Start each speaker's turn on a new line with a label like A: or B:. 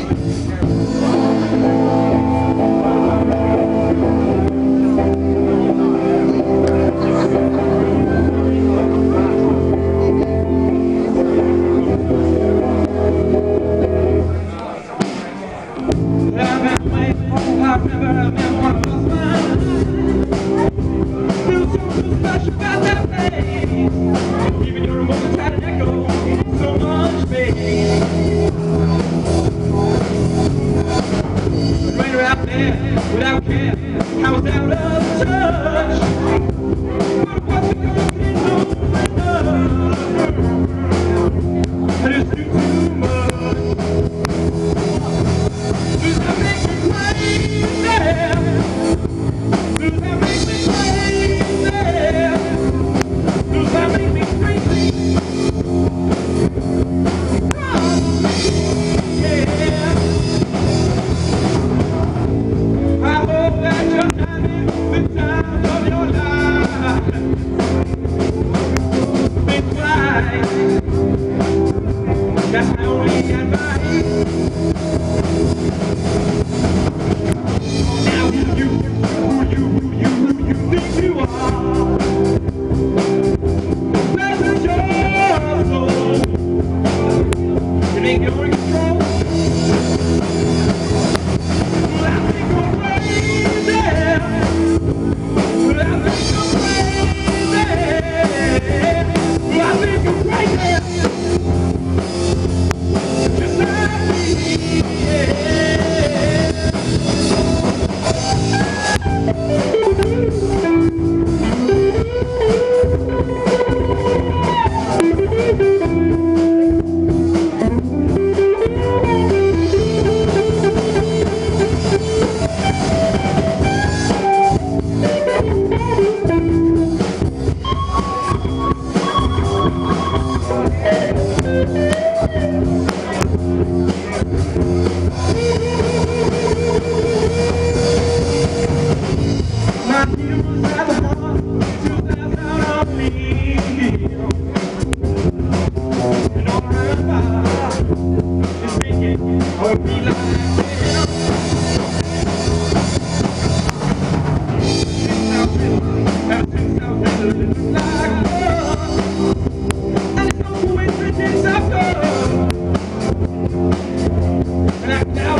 A: Without care, I was out of touch. But what's it gonna be I just do too much. Does that make me crazy? Does that make me crazy? Does that make me crazy? Yeah. I hope that you're having the time of your life. Think right. That's my only advice. Now who you think you are? Pleasure your soul. You think you're in control? Now